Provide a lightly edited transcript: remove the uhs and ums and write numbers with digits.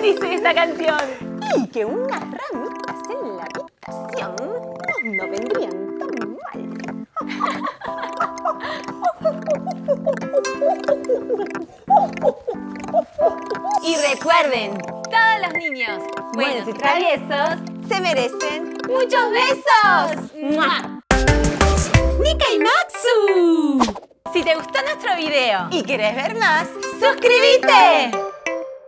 dice esta canción? Y que unas ramitas en la habitación no vendrían tan mal. Y recuerden, todos los niños buenos y traviesos se merecen muchos besos. ¡Mua! ¡Nika y Matsu! Si te gustó nuestro video y querés ver más, ¡suscríbete!